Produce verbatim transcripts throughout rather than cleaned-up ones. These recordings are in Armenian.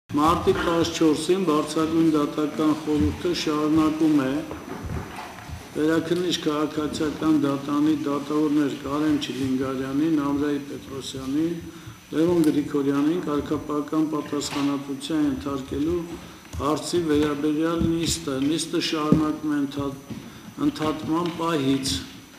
Մարտի տասնչորսին բարձրագույն դատական խորհուրդը շարունակում է վերաքննիչ քաղաքացիական դատանի դատավորներ Կարեն Չիլինգարյանին, Ամրայի Պետրոսյանին, Լևոն Գրիգորյանին կարգապահական պատասխանատվության ենթարկելու հարցի վերաբերյալ նիստը։ Նիստը շարունակում է ընդհատման պահից։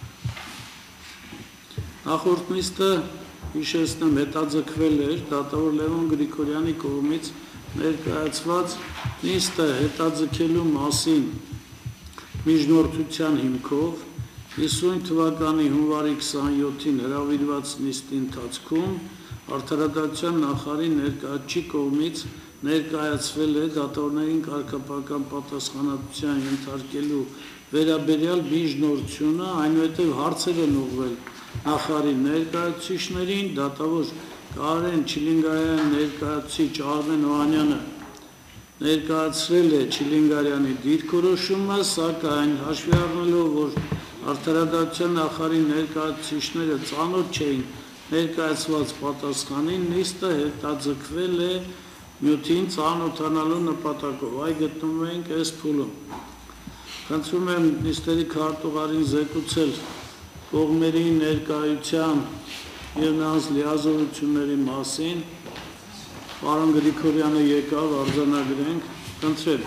Նախորդ նիստը հիշեցնեմ հետաձգվել էր դատավոր Լևոն Գրիգորյանի կողմից ներկայացված նիստը հետաձգելու մասին միջնորդության հիմքով հիսուն թվականի հունվարի քսանյոթին հրավիրված նիստի ընթացքում Արդարադատության նախարարի ներկայացուցիչ կողմից ներկայացվել է դատավորներին կարգապահական պատասխանատվության ենթարկելու վերաբերյալ միջնորդությունը, այնուհետև հարցեր են ուղղվել նախարարի ներկայացուցիչներին, դատավոր Կարեն Չիլինգարյանի ներկայացուցիչ Արմեն Օհանյանը ներկայացրել է Չիլինգարյանի դիրքորոշումը, սակայն հաշվի առնելով, որ Արդարադատության նախարարի ներկայացուցիչները ծանոթ չէին ներկայացված պատասխանին, նիստը հետաձգվել է նյութին ծանոթանալու նպատակով, այ գտնվում ենք այս փուլում։ Խնդրում եմ նիստերի քարտուղարին զեկուցել կողմերի ներկայության և նրանց լիազորությունների մասին, պարոն Գրիգորյանը եկավ, արձանագրենք, խնդրեմ։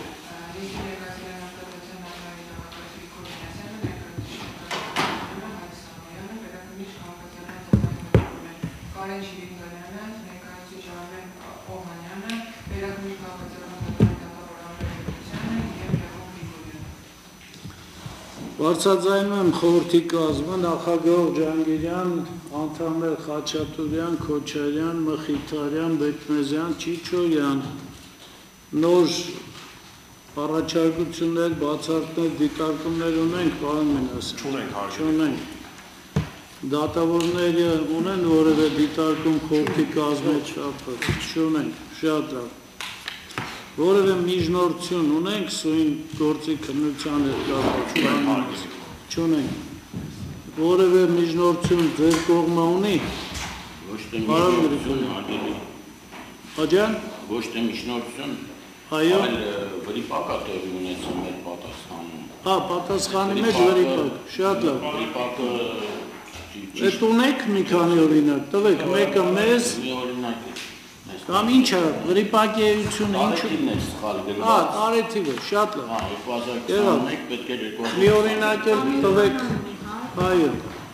Կարեն Չիլինգարյանը, ներկայացուցիչ Արմեն Օհանյանը, վերաքննիչ քաղաքացիական դատավորը և Լևոն Գրիգորյանը։ Բարձրաձայնում եմ խորհրդի կազմը նախագահ Ջհանգիրյան, անդամներ Խաչատուրյան, Քոչարյան, Մխիթարյան, Բեկմեզյան, Չիչոյան, նոր առաջարկություններ, բացառքներ, դիտարկումներ ունենք, պարոն Մինասյան։ Չունենք։ Դատավորները ունեն որևէ դիտարկում խորհրդի կազմի չափով, չունենք, շատ լավ։ Որևէ միջնորդություն ունենք սույն գործի քննության հետ կապված, չունենք։ Որևէ միջնորդություն ձեր կողմը ունի։ Ոչ թե միջնորդություն, հարգելի։ Աջան։ Ոչ թե միջնորդություն, այո։ այլ վրիպակ է տեղի ունեցել մեր պատասխանում։ Հա, պատասխանի մեջ վրիպակ, շատ լավ։ Վրիպակը Այդ ունեք մի քանի օրինակ, տվեք, մեկը մեզ, կամ ինչ է, վրիպակի էությունը ինչ է սխալ գրված։ Հա, տարեթիվը, շատ լավ։ Հա, երկու հազար քսանմեկ պետք է երկու հազար Մի օրինակ էլ տվեք, այո։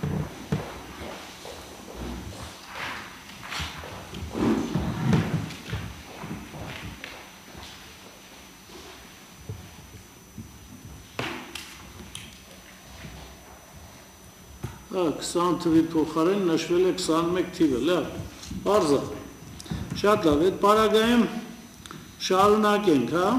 քսան թվի փոխարեն նշվել է քսանմեկ թիվը, լավ, պարզ է, շատ լավ, այդ պարագայում շարունակենք, հա,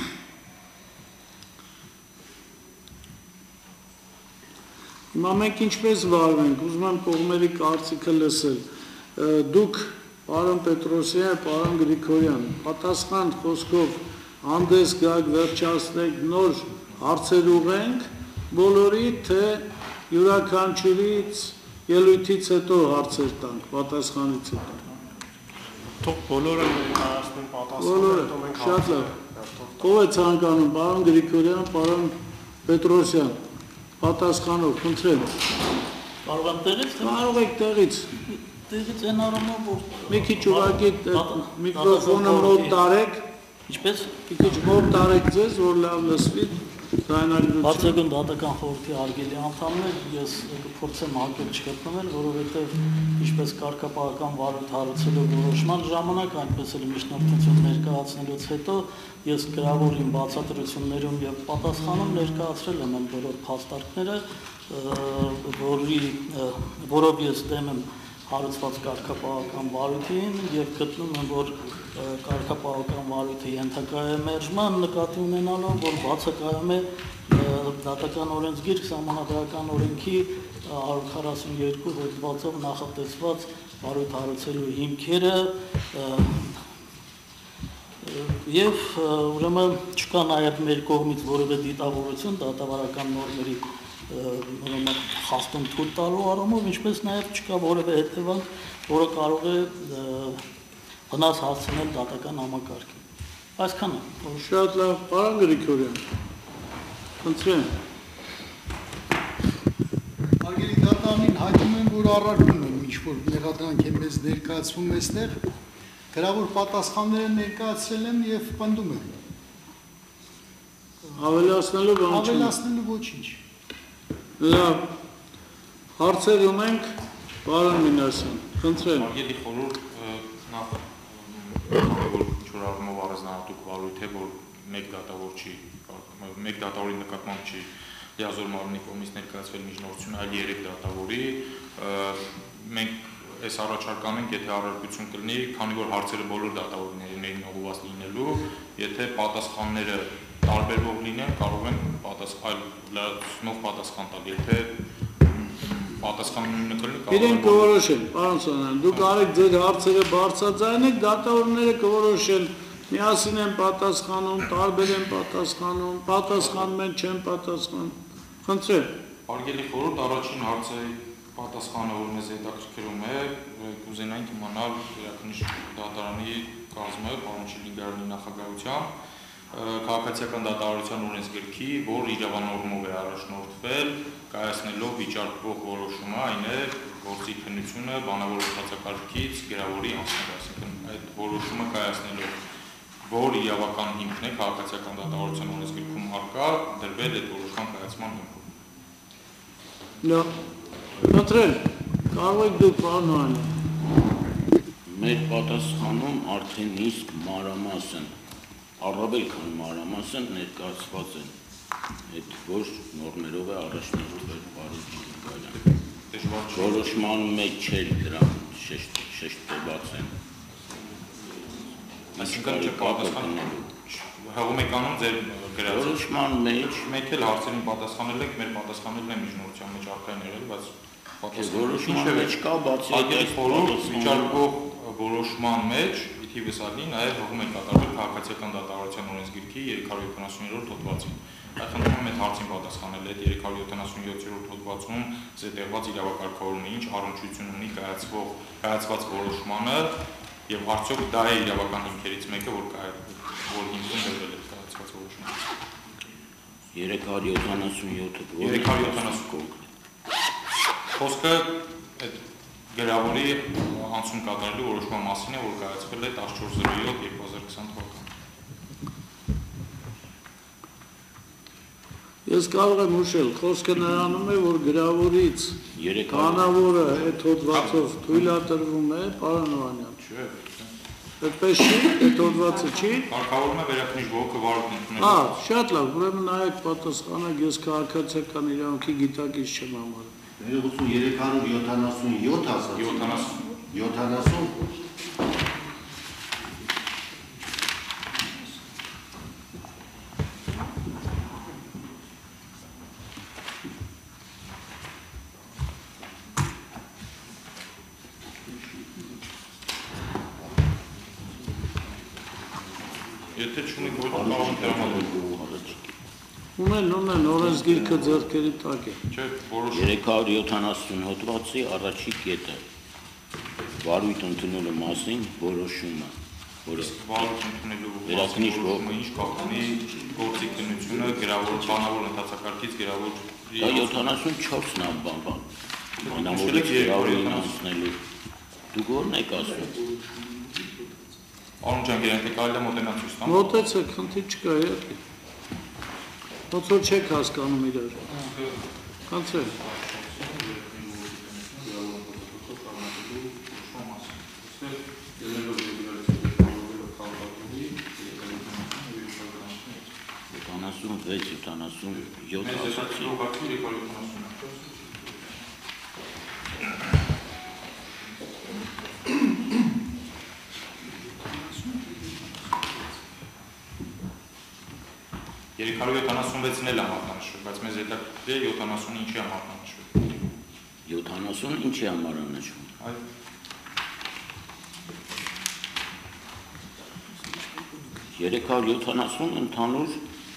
հիմա մենք ինչպես վարվենք, ուզում եմ կողմերի կարծիքը լսել, դուք պարոն Պետրոսյան, պարոն Գրիգորյան, պատասխան խոսքով հանդես գաք, վերջացնեք, նոր հարցեր ուղենք, բոլորի, թե յուրաքանչյուրից ելույթից հետո հարցեր տանք, պատասխանից հետո։ Թող բոլորը ներկայացնեն պատասխանը, Բոլորը, շատ լավ։ Ով է ցանկանում, պարոն Գրիգորյան, պարոն Պետրոսյան, պատասխանով, խնդրեմ։ Կարող եմ տեղից, Կարող եք տեղից։ տեղից են առումով, որ Մի քիչ ուղղակի միկրոֆոնը մոտ տարեք, ինչպես մի քիչ մոտ տարեք ձեզ, որ լավ լսվի։ Բարձրագույն դատական խորհրդի հարգելի անդամներ, ես կփորձեմ հակել չգտնվել, որովհետև ինչպես կարգապահական վարույթ հարուցելու որոշման ժամանակ, այնպես էլ միջնորդություն ներկայացնելուց հետո ես գրավոր իմ բացատրություններում եւ պատասխանում ներկայացրել եմ բոլոր փաստարկները, որի որով ես դեմ եմ հարուցված կարգապահական վարույթին եւ գտնում եմ, որ կարգապահական վարույթը ենթակա է մերժման, նկատի ունենալով, որ բացակայում է դատական օրենսգիր սահմանադրական օրենքի հարյուր քառասունյոթ հոդվածով նախատեսված վարույթ հարուցելու հիմքերը եւ ուրեմն չկա նաեւ մեր կողմից որևէ դիտավորություն դատավարական նորմերի խախտում թույլ տալու առումով, ինչպես նաև չկա որևէ հետևանք, որը կարող է վնաս հասցնել դատական համակարգին։ Այսքանը։ Շատ լավ, պարոն Գրիգորյան։ Խնդրեմ։ Արգելի դատարանին հայտնում եմ, որ առարկում եմ ինչ-որ մեղադրանք է մեզ ներկայացվում այստեղ, գրավոր պատասխանները ներկայացրել եմ և պնդում եմ։ Ավելացնելու բան չունի։ Ավելացնելու ոչինչ։ Լավ, հարցեր ունենք, պարոն Մինասյան, խնդրեմ։ Արգելի խորհուրդ նախ որ ինչ-որ առումով առանձնահատուկ վարույթ է, որ մեկ դատավոր չի, մեկ դատավորի նկատմամբ չի լիազոր մարմնի կողմից ներկայացվել միջնորդություն, այլ երեք դատավորի, մենք այս առաջարկան ենք, եթե առարկություն կլինի, քանի որ հարցերը բոլոր դատավորներին ուղղված լինելու, եթե պատասխանները տարբերվող լինեն, կարող են այլ լրացնող պատասխան տալ, եթե պատասխանը նույնը կլինի, կարող են Իրենք կորոշեն, պարոն Սանյան, դուք արեք ձեր հարցերը բարձրաձայնեք, դատավորները կորոշեն, միասին են պատասխանում, տարբեր են պատասխանում, պատասխանում են, չեն պատասխանում։ Խնդրեմ։ Արգելի խորհուրդ, առաջին հարցի պատասխանը, որ մեզ հետաքրքրում է, կուզենայինք իմանալ Վերաքննիչ դատարանի կազմը, պարոն Շիլինգարյանի նախագահությամբ, քաղաքացիական դատավարության օրենսգրքի, որ իրավանորմով է առաջնորդվել, կայացնելով վիճարկվող որոշումը, այն է գործի քննությունը բանավոր ընթացակարգից գրավորի անցնել, այսինքն այդ որոշումը կայացնելով, որ իրավական հիմքն է քաղաքացիական դատավարության օրենսգրքում առկա, դրվել այդ որոշման կայացման հիմքում։ Լավ, խնդրեմ, կարող եք դուք պարոն Նոյանյան։ Մեր պատասխանում արդեն իսկ մանրամասն, առավել քան մանրամասն ներկայացված են, այդ որ նորմերով է առաջնորդվել պարոն Շիլինգարյան։ Որոշման մեջ չէր դրանք շեշտված են։ Այսինքն չպատասխանելու։ Հղում եք անում ձեր գրած։ Որոշման մեջ Մենք էլ հարցերին պատասխանել ենք, մեր պատասխաններն են միջնորդության մեջ առկա են եղել, բայց որոշման մեջ կա բացի այդ խորհուրդ վիճարկվող որոշման մեջ թիվս ալի նաև հղում է կատարվել քաղաքացիական դատավարության օրենսգրքի երեք հարյուր յոթանասուններորդ հոդվածին։ Այդ խնդրում եմ այդ հարցին պատասխանել այդ երեք հարյուր յոթանասունյոթերորդ հոդվածում զետեղված իրավակարգավորումը ինչ առնչություն ունի կայացվող կայացված որոշմանը եւ արդյոք դա է իրավական հիմքերից մեկը, որ որ հիմքում դրվել է կայացված որոշումը։ երեք հարյուր յոթանասունյոթը երեք հարյուր յոթանասուն խոսքը այդ գրավորի անցում կատարելու որոշման մասին է, որ կայացվել է տասնչորս զրո յոթ երկու հազար քսան թվականին։ Ես կարող եմ ուշել, խոսքը նրանում է, որ գրավորից կանավորը այդ հոդվածով թույլատրվում է, պարոն Նոյանյան։ Չէ։ Այդպես չի, այդ հոդվածը չի։ Կարգավորում է Վերաքննիչ բողոքը վարույթ ընդունել։ Հա, շատ լավ, ուրեմն նայեք պատասխանեք, ես քաղաքացիական իրավունքի գիտակից չեմ համարում։ երեք հարյուր յոթանասունյոթ ասացի։ յոթանասուն։ յոթանասուն։ Եթե չունի գոյություն կարող են տրամադրել։ Ունեն, ունեն, օրենսգիրքը ձեռքերի տակ է։ Չէ, որոշ երեք հարյուր յոթանասուն հոդվածի առաջի կետը վարույթ ընդունելու մասին որոշումը, որը վարույթ ընդունելու Վերաքննիչ որոշումը ինչ կապ ունի գործի քննությունը գրավոր բանավոր ընթացակարգից գրավոր դա յոթանասունչորսն է բան բան։ Բանավորից գրավորին անցնելու։ Դուք ո՞րն եք ասում։ Արոն ջան, գրանք կարելի է մոտենալ ցույց տամ։ Մոտեցեք, խնդիր չկա, իհարկե։ Ոնց որ չեք հասկանում իրար։ Կանցրեմ։ յոթանասունվեց յոթանասունյոթ ասացի։ երեք հարյուր յոթանասունվեցն էլ է մատնանշվել, բայց մեզ հետաքրքիր է յոթանասունը ինչի է մատնանշվել։ յոթանասուն ինչի համար է նշվում։ Այո։ երեք հարյուր յոթանասուն ընդհանուր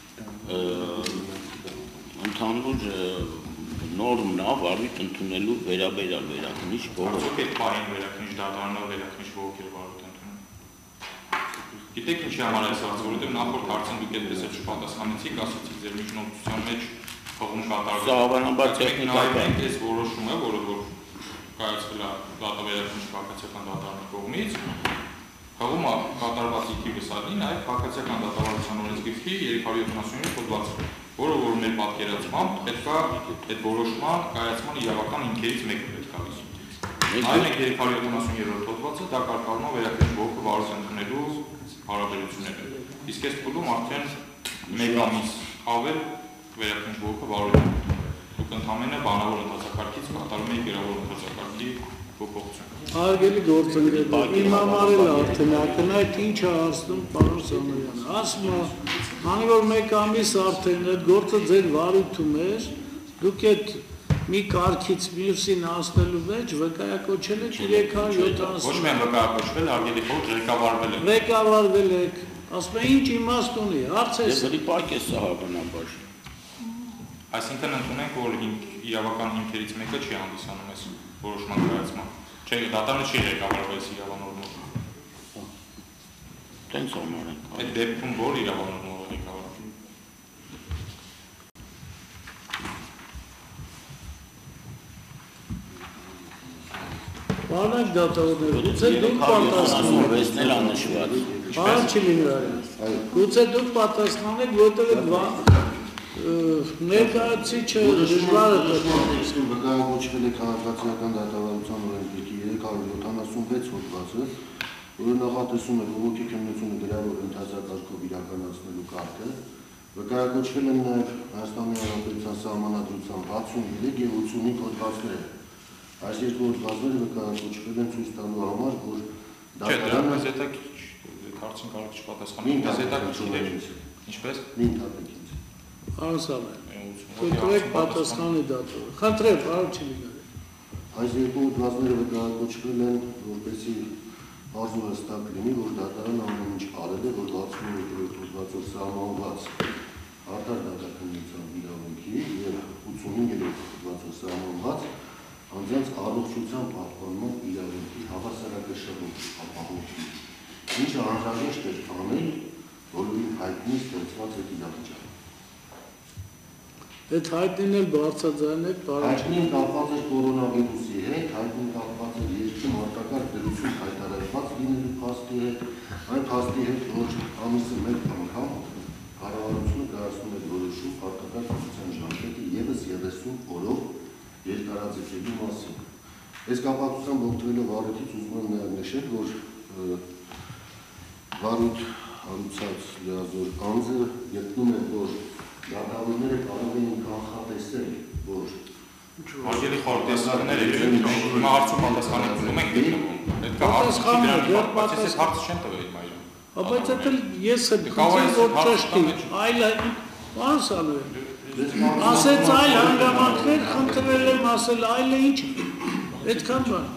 ընդհանուր նորմն է վարույթ ընդունելու վերաբերյալ Վերաքննիչ բողոք։ Արդյոք այդ պահին Վերաքննիչ դատարանը Վերաքննիչ բողոք էր վարույթ ընդունում։ Գիտեք ինչի համար այս հարցը, որովհետև նախորդ հարցին դուք այդպես էլ չպատասխանեցիք, ասացիք ձեր միջնորդության մեջ փողում կատարվել։ Սա հավանաբար տեխնիկական է այս որոշումը, որը որ կայացվել է դատավերաշխիքի քաղաքացիական դատարանի կողմից, փողումը կատարված իքի վստահի նաև քաղաքացիական դատավարության օրենսգրքի երեք հարյուր յոթանասունինը հոդվածը, որը որ մեր պատկերացմամբ պետք է այդ որոշման կայացման իրավական հիմքերից մեկը պետք է լինի։ Այն է երեք հարյուր յոթանասունինը հոդվածը դա կարգավորում է վերակենդանի բողոքը վարության ընդունելու հարաբերությունները։ Իսկ այս փուլում արդեն մեկ ամիս ավել վերակենդանի բողոքը վարություն։ Դուք ընդհանրապես բանավոր ընթացակարգից կատարում եք գերավոր ընթացակարգի փոփոխություն։ Հարգելի գործընկերներ, իմ համար էլ արդեն ակնհայտ ինչ է ասում պարոն Սամոյանը։ Ասում է, քանի որ մեկ ամիս արդեն այդ գործը ձեր վարույթում էր, դուք այդ մի կարգից մյուսին հասնելու մեջ վկայակոչել եք երեք հարյուր յոթանասուն։ Ոչ միայն վկայակոչվել, հարգելի խորհուրդ ղեկավարվել եք։ Ղեկավարվել եք, ասում է ինչ իմաստ ունի, հարց է։ Դե պարկ է սա հավանաբար։ Այսինքն ընդունենք, որ իրավական հիմքերից մեկը չի հանդիսանում այս որոշման կայացման։ Չէ, դատարանը չի ղեկավարվել այս իրավանորմով։ Տենց համար ենք։ Այդ դեպքում որ իրավանորմով է ղեկավարվել։ Պարոն դատավորներ, գուցե դուք պատասխանեք։ Վեսնել աննշված։ Բան չի լինի։ Գուցե դուք պատասխանեք, որտեղ ներկայացուցիչը դժվար է տեսնում վկայակոչվել է քաղաքացիական դատավարության օրենսգրքի երեք հարյուր յոթանասունվեց հոդվածը, որը նախատեսում է բողոքի քննությունը գրավոր ընթացակարգով իրականացնելու կարգը, վկայակոչվել են նաև Հայաստանի Հանրապետության Սահմանադրության վաթսունհինգ եւ ութսունհինգ հոդվածները։ Այս երկու հոդվածները վկայակոչվել են ցույց տալու համար, որ դատարանը զետակ հարցին կարող չպատասխանել, զետակ չդեր։ Ինչպես։ Մին տապեքից։ Անսամ է։ Կոտրեք պատասխանի դատորը։ Խնդրեմ, բարով չի լինել։ Այս երկու հոդվածները վկայակոչվել են, որպեսզի բարձր հստակ լինի, որ դատարանը ամեն ինչ արել է, որ վաթսունհինգ հոդվածով սահմանված արդար դատաքննության իրավունքի եւ ութսունհինգ հոդվածով սահմանված անձանց առողջության պահպանման իրավունքի հավասարակշռում ապահովություն, ինչը անհրաժեշտ է անել բոլորին հայտնի ստեղծված այդ իրավիճակը։ Այդ հայտնին էլ բարձրաձայնեք, պարոն։ Հայտնին կապված է կորոնավիրուսի հետ, հայտնին կապված է երկրի մարտակարգ դրություն հայտարարված լինելու փաստի հետ, այն փաստի հետ, որ ամիսը մեկ անգամ կառավարությունը կայացնում է որոշում մարտակարգ դրության ժամկետը ևս երեսուն օրով երկարաձգելու մասին։ Այս կապակցությամբ օգտվելով վարույթից ուզում եմ նաև նշել, որ վարույթ հարուցած լիազոր անձը գտնում է, որ դատավորները կարող էին կանխատեսել, որ Հարգելի խորհուրդ, տեսակները հիմա հարցու պատասխանը տնում ենք գտնվում։ Պետք է հարցը դրան պատասխանես, հարցը չեն տվել իմ այրում։ Բայց դա ես եմ խնդրում, որ ճշտի, այլ բան Սամոյան։ Ասեց այլ հանգամանքներ խնդրել եմ ասել, այլը ինչ այդքան բան։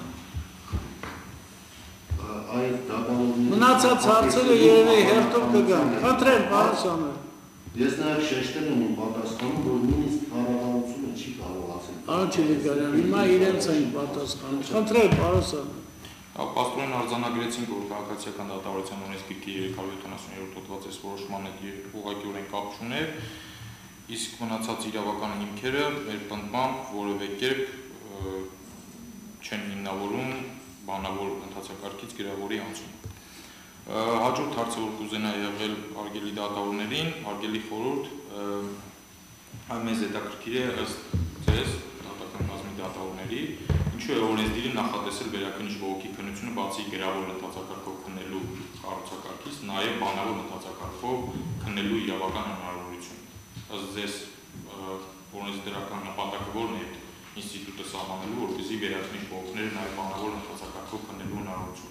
Մնացած հարցերը երևի հերթով կգան։ Խնդրեմ, պարոն Սամոյան։ Ես նաև շեշտել եմ իմ պատասխանում, որ նույնիսկ կառավարությունը չի կարողացել։ Պարոն Չիլիկարյան, հիմա իրենց են պատասխանում։ Խնդրեմ, պարոն Սամոյան։ Պաստորեն արձանագրեցինք, որ քաղաքացիական դատավարության օրենսգրքի երեք հարյուր յոթանասուններորդ հոդված այս որոշմանը ուղղակիորեն կապ չուներ, իսկ մնացած իրավական հիմքերը մեր պնդմամբ որևէ կերպ չեն հիմնավորում բանավոր ընթացակարգից գրավորի անցումը։ Հաջորդ հարցը, որ կուզենայի եղել հարգելի դատավորներին, հարգելի խորհուրդ, մեզ հետաքրքիր է ըստ ձեզ դատական կազմի դատավորների, ինչու է օրենսդիրը նախատեսել վերաքննիչ բողոքի քննությունը բացի գրավոր ընթացակարգով քննելու կառուցակարգից, նաև բանավոր ընթացակարգով քննելու իրավական հնարավորություն։ Ըստ ձեզ օրենսդրական նպատակը որն է այդ ինստիտուտը սահմանելու, որպեսզի վերաքննիչ բողոքները նաև բանավոր ընթացակարգով քննելու հնարավորություն։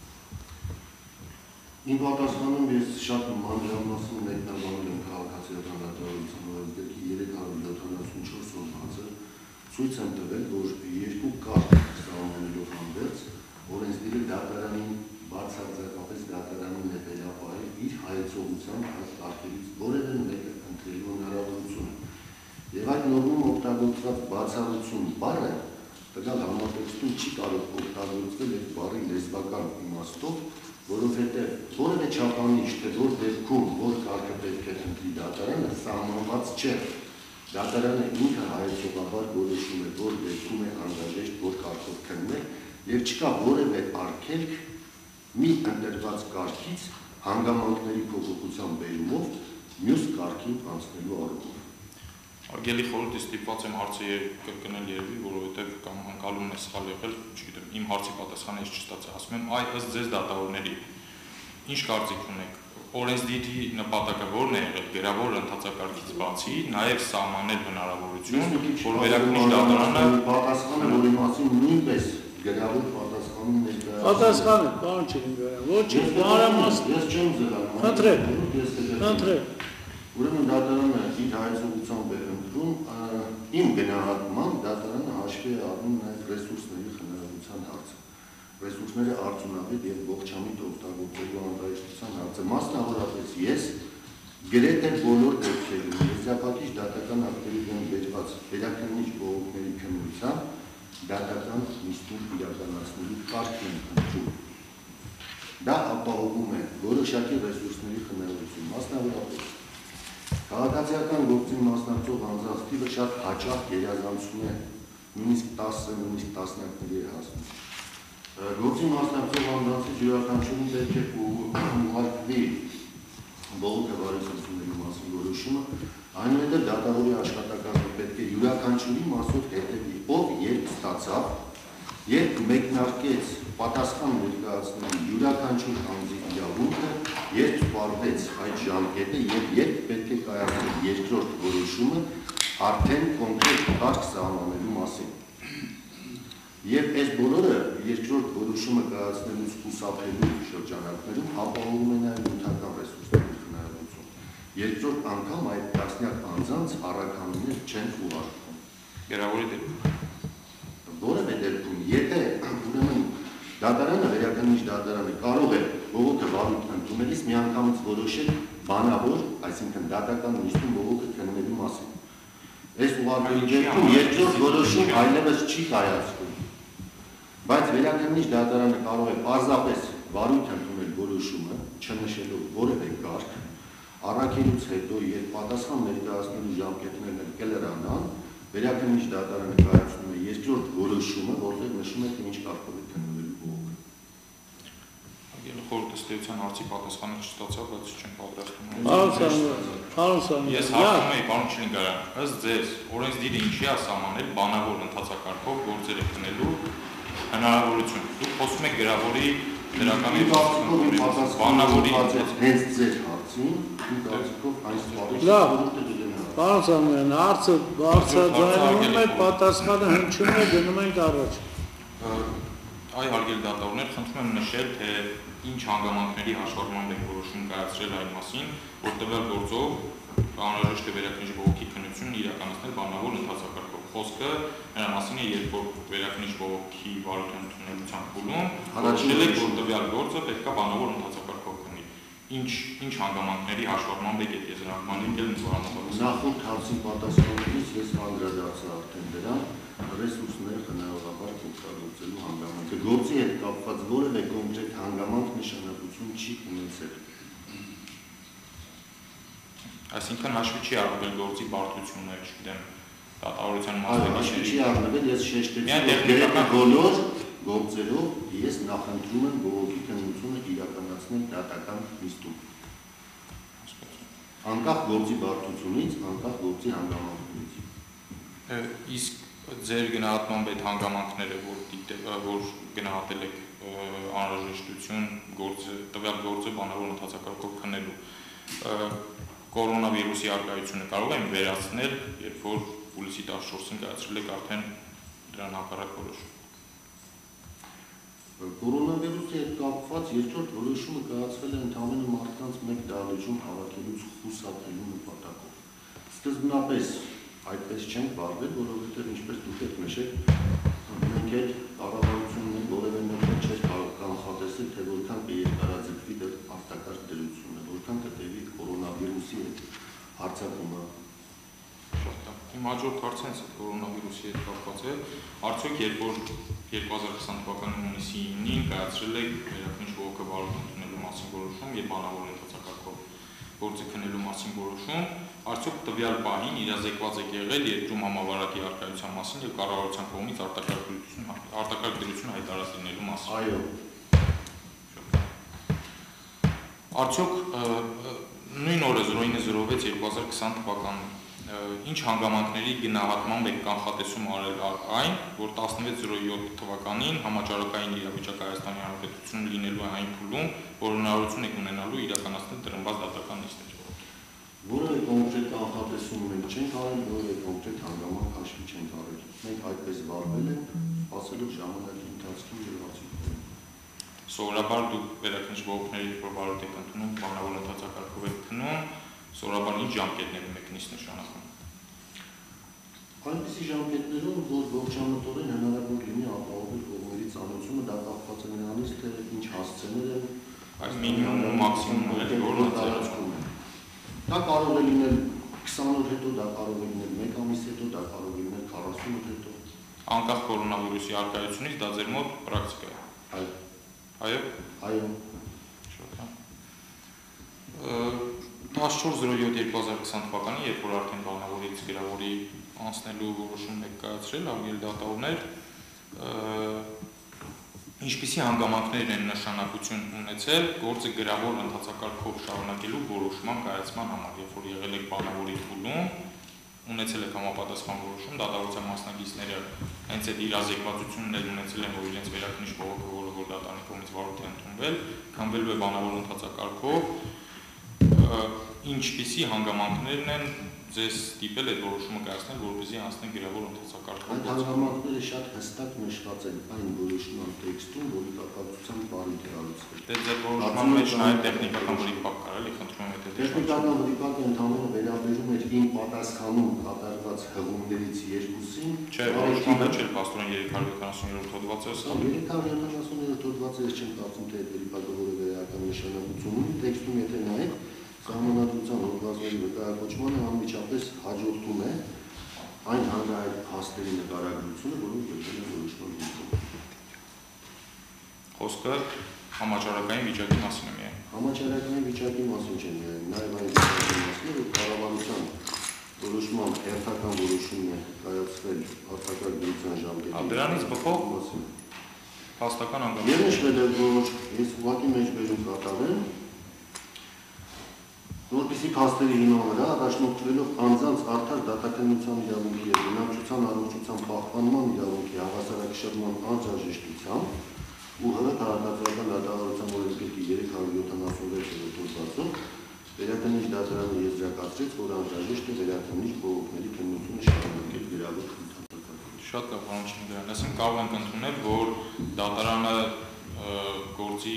Իմ պատասխանում ես շատ մանրամասն մեկնաբանել եմ քաղաքացիական դատավարության օրենսգրքի երեք հարյուր յոթանասունչորս հոդվածը, ցույց եմ տվել, որ երկու կարգ սահմանելով հանդերձ օրենսդիրը դատարանին բացարձակապես դատարանին է վերապահել իր հայեցողությամբ այդ կարգերից որևէ մեկը ընտրելու հնարավորությունը։ Եվ այդ նորմում օգտագործված բացառություն բառը տվյալ համատեքստում չի կարող օգտագործվել այդ բառի լեզվական իմաստով, որովհետև որևէ չափանիշ, թե որ դեպքում որ կարգը պետք է ընտրի դատարանը, սահմանված չէ։ Դատարանը ինքը հայեցողաբար որոշում է, որ դեպքում է անհրաժեշտ որ կարգով քննել, եւ չկա որևէ արգելք մի ընտրված կարգից հանգամանքների փոփոխության բերումով մյուս կարգին անցնելու առումով։ Արգելի խորհրդի ստիպված եմ հարցը կրկնել երևի, որովհետև կամ անկալումն է սխալ եղել, չգիտեմ, իմ հարցի պատասխանը ես չստացա, ասում եմ, այ ըստ ձեզ դատավորների, ինչ կարծիք ունեք, օրենսդիրի նպատակը որն է եղել, գերավոր ընթացակարգից բացի, նաև սահմանել հնարավորություն, որ վերաքննիչ դատարանը պատասխանը, որի մասին նույնպես գերավոր պատասխանում ներկայացնում։ Պատասխանը, բան չգնգարան, ոչինչ, մանրամասն։ Ես չեմ զրանում։ Խնդրեք, խնդրեք։ Ուրեմն դատարանը իր հայեցողությամբ է ընտրում, իմ գնահատմամբ դատարանը հաշվի է առնում նաև ռեսուրսների խնայողության հարցը։ Ռեսուրսները արդյունավետ եւ ողջամիտ օգտագործելու անհրաժեշտության հարցը։ Մասնավորապես ես գրեթե բոլոր դեպքերում եզրափակիչ դատական ակտերի դեմ բերված վերաքննիչ բողոքների քննության դատական նիստում իրականացնելու կարգ են ընտրում։ Դա ապահովում է որոշակի ռեսուրսների խնայողություն, մասնավորապես քաղաքացիական գործին մասնակցող անձանց թիվը շատ հաճախ գերազանցում է նույնիսկ տասը, նույնիսկ տասնյակների է հասնում։ Գործին մասնակցող անձանցից յուրաքանչյուրին պետք է ուղարկվի բողոքը վարչությունների մասին որոշումը, այնուհետև դատավորի աշխատակազմը պետք է յուրաքանչյուրի մասով հետևի, ով երբ ստացավ, երբ մեկնարկեց պատասխան ներկայացնելու յուրաքանչյուր անձի իրավունքը, երբ սպառվեց այդ ժամկետը եւ երբ պետք է կայացնի երկրորդ որոշումը արդեն կոնկրետ կարգ սահմանելու մասին։ Եվ այս բոլորը երկրորդ որոշումը կայացնելուց խուսափելու շրջանակներում ապահովում է նաեւ նյութական ռեսուրսների խնայողություն։ Երկրորդ անգամ այդ տասնյակ անձանց առաքանուններ չեն ուղարկվում։ Գերավորի դեպքում որևէ դեպքում, եթե ուրեմն դատարանը, վերաքննիչ դատարանը կարող է բողոքը վարույթ ընդունելիս միանգամից որոշել բանավոր, այսինքն դատական նիստում բողոքը քննելու մասին։ Այս ուղղակի դեպքում երկրորդ որոշում այլևս չի կայացվում։ Բայց վերաքննիչ դատարանը կարող է պարզապես վարույթ ընդունել որոշումը, չնշելով որևէ կարգ, առաքելուց հետո երբ պատասխան ներկայացնելու ժամկետներն կլրանան, վերաքննիչ դատարանը կայացնում է երկրորդ որոշումը, որտեղ նշում է թե ինչ կարգով է քննվելու բողոքը։ Արգելի խորհրդի ստեյության հարցի պատասխանը չստացա, բայց չեմ պատրաստվում։ Պարոն Սամոյել, Ես հարցնում եի, պարոն Չլինգարյան, ըստ ձեզ, օրենսդիրը ինչի է սահմանել բանավոր ընթացակարգով գործերը քննելու հնարավորություն։ Դուք խոսում եք գրավորի դրականի բանավորի հենց ձեր հարցին, դուք կարծիքով այս պատասխանը Պարոն Սամոյել, հարցը բարձրաձայնում է, պատասխանը հնչում է, գնում ենք առաջ։ Այ հարգելի դատավորներ, խնդրում եմ նշել, թե ինչ հանգամանքների հաշվառմամբ եք որոշում կայացրել այն մասին, որ տվյալ գործով անհրաժեշտ է վերաքննիչ բողոքի քննությունն իրականացնել բանավոր ընթացակարգով։ Խոսքը նրա մասին է, երբ որ վերաքննիչ բողոքի վարույթ ընդունելության փուլում որոշել եք, որ տվյալ գործը պետք է բանավոր ընթացակարգով քննի։ Ինչ ինչ հանգամանքների հաշվառմամբ եք այդ եզրահանգման եկել ինձ Նախորդ հարցին պատասխանելիս ես անդրադարձա արդեն դրան, ռեսուրսներ խնայողաբար օգտագործելու հանգամանքը։ Գործի հետ կապված որևէ կոնկրետ հանգամանք նշանակություն չի ունեցել։ Այսինքն հաշվի չի առնվել գործի բարդությունը, չգիտեմ, դատավորության մասնակիցների։ Չի առնվել, ես շեշտեցի, գրեթե բոլոր գործերով ես նախընտրում եմ բողոքի քննությունը իրականացնել դատական նիստում։ Անկախ գործի բարդությունից, անկախ գործի հանգամանքներից։ Իսկ ձեր գնահատմամբ այդ հանգամանքները, որ որ գնահատել եք անհրաժեշտություն գործը, տվյալ գործը բանավոր ընթացակարգով քննելու, կորոնավիրուսի առկայությունը կարող են վերացնել, երբ որ հուլիսի տասնչորսին կայացրել եք արդեն դրան հակառակ որոշում։ Կորոնավիրուսի հետ կապված երկրորդ որոշումը կայացվել է ընդամենը մարդկանց մեկ դահլիճում հավաքելուց խուսափելու նպատակով։ Սկզբնապես այդպես չենք վարվել, որովհետև ինչպես դուք եք նշել, մենք այդ կառավարությունն որևէ մեկը չէր կարող կանխատեսել, թե որքան կերկարաձգվի դեռ արտակարգ դրությունը, որքան կտևի կորոնավիրուսի հետ հարձակումը։ Իմ հաջորդ հարցը հենց կորոնավիրուսի հետ կապված է, արդյոք երբ որ երկու հազար քսան թվականի հունիսի ինին կայացրել է վերաքննիչ բողոքը վարույթ ընդունելու մասին որոշում եւ բանավոր ընթացակարգով գործի քննելու մասին որոշում, արդյոք տվյալ պահին իրազեկված է եղել երկրում համավարակի առկայության մասին եւ կառավարության կողմից արտակարգ դրություն հայտարարած լինելու մասին։ Այո։ Արդյոք նույն օրը զրո ինը զրո վեց երկու հազար քսան թվականին ինչ հանգամանքների գնահատմամբ եք կանխատեսում արել այն, որ տասնվեց զրո յոթ թվականին համաճարակային իրավիճակը Հայաստանի Հանրապետությունում լինելու այն փուլում, որ հնարավորություն եք ունենալու իրականացնել տրմբած դատական նիստեր։ Որևէ կոնկրետ կանխատեսում մենք չենք արել, որևէ կոնկրետ հանգամանք հաշվի չենք արել։ Մենք այդպես վարվել ենք, սպասելով ժամանակի ընթացքին եւ արդյունքները։ Սովորաբար դուք վերաքննիչ բողոքների երբ որ վարույթ եք ընդունում, բանավոր ընթացակարգով եք քննում, սովորաբար ինչ ժամկետներում եք նիստ նշանակում։ Այնպիսի ժամկետներում, որ ողջամտորեն հնարավոր լինի ապահովել կողմերի ծանոթությունը, դա կապված է նրանից, թե ինչ հասցեներ են, այս մինիմումն ու մաքսիմումն է, որը տարածքում է։ Դա կարող է լինել քսան օր հետո, դա կարող է լինել մեկ ամիս հետո, դա կարող է լինել քառասուն օր հետո։ Անկախ կորոնավիրուսի առկայությունից դա ձեր մոտ պրակտիկա է։ Այո։ Այո։ Այո։ տասնչորս զրո յոթ երկու հազար քսան թվականին, երբ որ արդեն բանավորից գրավորի անցնելու որոշում եք կայացրել, արգել դատավորներ, ինչպիսի հանգամանքներ են նշանակություն ունեցել գործը գրավոր ընթացակարգով շարունակելու որոշման կայացման համար, երբ որ եղել եք բանավորի փուլում, ունեցել եք համապատասխան որոշում, դատավորության մասնակիցները հենց այդ իրազեկվածությունն էլ ունեցել են, որ իրենց վերաքննիչ բողոքը, որը որ դատարանի կողմից վարույթ է ընդունվել, քննվելու է բանավոր ընթացակարգով, ինչպիսի հանգամանքներն են ձեզ ստիպել այդ որոշումը կայացնել, որպեսզի անցնեք գրավոր ընթացակարգով։ Այդ հանգամանքները շատ հստակ նշված են այն որոշման տեքստում, որի կապակցությամբ բարույթ է հարուցվել։ Դե ձեր որոշման մեջ նաև տեխնիկական վրիպակ կար, էլի, խնդրում եմ այդ տեխնիկական վրիպակը ընդհանուր վերաբերում էր իմ պատասխանում կատարված հղումներից երկուսին։ Չէ, որոշման մեջ էլ պաստորեն երեք հարյուր յոթանասուններորդ հոդվածը ըստ երեք հարյուր յոթանասուններորդ հոդվածը ես չեմ կարծում, թե այդ վրիպակը որևէ էական նշանակություն ունի, տեքստում եթե նայեք, Սահմանադրության հոդվածների վկայակոչմանը անմիջապես հաջորդում է այն հանրահայտ փաստերի նկարագրությունը, որոնք եղել են որոշման հիմքում։ Խոսքը համաճարակային վիճակի մասին է միայն։ Համաճարակային վիճակի մասին չէ միայն, նաև այն վիճակի մասին է, որ կառավարության որոշման հերթական որոշումն է կայացվել արտակարգ դրության ժամկետի։ Դրանից բխող փաստական անգամ։ Եվ նշվել է, որ ես ուղղակի մեջբերում կատարեմ, որպեսզի փաստերի հիման վրա առաջնորդվելով անձանց արդար դատականության իրավունքի եւ բնակչության առողջության պահպանման իրավունքի հավասարակշռման անհրաժեշտությամբ ու ՀՀ քաղաքացիական դատավարության օրենսգրքի երեք հարյուր յոթանասունվեց հոդվածով վերաքննիչ դատարանը եզրակացրեց, որ անհրաժեշտ է վերաքննիչ բողոքների քննությունը շարունակել գրավոր ընթացակարգով։ Շատ լավ, պարոն Չինգարյան, ասենք կարող ենք ընդունել, որ դատարանը գործի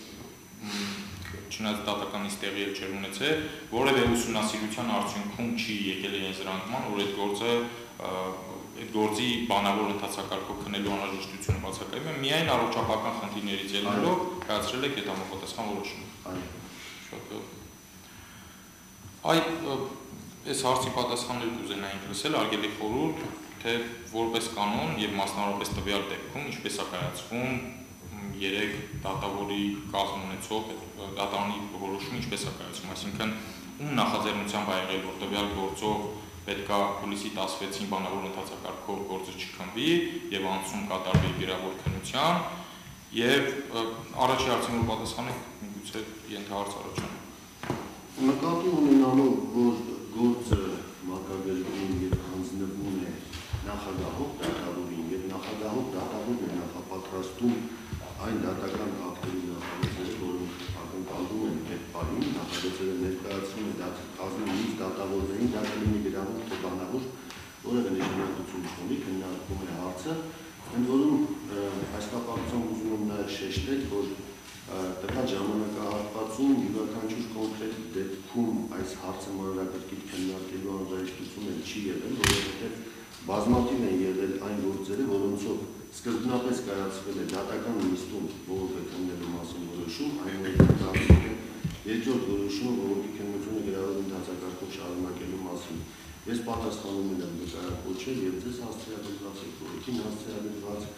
չնայած դատականից տեղի էլ չեր ունեցել, որևէ ուսումնասիրության արդյունքում չի եկել այն զրանկման, որ այդ գործը այդ գործի բանավոր ընթացակարգով քննելու անհրաժեշտությունը բացակայում է, միայն առողջապահական խնդիրներից ելնելով կայացրել եք այդ համապատասխան որոշումը։ Շատ լավ։ Այդ այս հարցի պատասխաններ կուզենայինք լսել, արգելի խորհուրդ, թե որպես կանոն եւ մասնավորապես տվյալ դեպքում ինչպես է կայացվում երեք դատավորի կազմ ունեցող դատարանի որոշումը ինչպես է կայացվում, այսինքն ում նախաձեռնությամբ ա եղել, որ տվյալ գործով պետք է հուլիսի տասնվեցին բանավոր ընթացակարգով գործը չքննվի եւ անցում կատարվի գրավոր քննության եւ առաջի հարցին որ պատասխանեք միգուցե ենթահարց առաջանում։ Նկատի ունենալով, որ գործը մակագրվում եւ հանձնվում է նախագահող դատավորին եւ նախագահող դատավորն է նախապատրաստում այն դատական ակտերի նախագծերը, որոնք ակնկալվում են այդ բանին, նախագծերը ներկայացնում է կազմի մյուս դատավորներին, դա կլինի գրավոր թե բանավոր, որևէ նշանակություն չունի, քննարկվում է հարցը, ընդ որում այս կապակցությամբ ուզում եմ նաև շեշտել, որ տվյալ ժամանակահատվածում յուրաքանչյուր կոնկրետ դեպքում այս հարցը մանրակրկիտ քննարկելու անհրաժեշտությունը չի եղել, որովհետև բազմաթիվ են եղել այն գործերը, որոնցով սկզբնապես կայացվել է դատական նիստում բողոքը քննելու մասին որոշում, այնուհետև երկրորդ որոշումը բողոքի քննությունը գրավոր ընթացակարգով շարունակելու մասին։ Ես պատասխանում եմ վկայակոչել եւ ձեզ հասցեագրված եք բողոքին հասցեագրված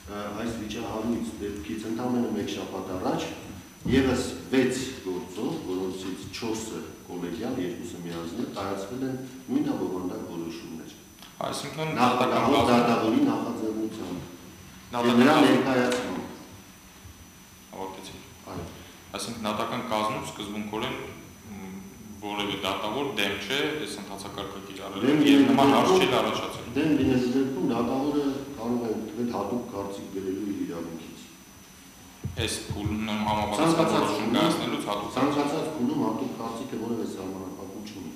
այս վիճահարույց դեպքից ընդամենը մեկ շաբաթ առաջ ևս վեց գործով, որոնցից չորսը կոլեգիալ, երկուսը միազնիվ կայացվել են նույն բովանդակ որոշումներ։ Այսինքն նախագահ դատավորի նախաձեռնությամբ եւ նրա ներկայացմամբ։ Ավարտեցի։ Այո։ Այսինքն նատական կազմում սկզբունքորեն որևէ դատավոր դեմ չէ, այս ընթացակարգը կիրառել եւ նման հարց չի առաջացել։ Դեմ լինելու դեպքում դատավորը կարող է տվել հատուկ կարծիք գրելու իր իրավունքից։ Այս փուլում համապատասխան որոշում կայացնելուց հատուկ ցանկացած փուլում հատուկ կարծիքը որևէ սահմանափակում չունի։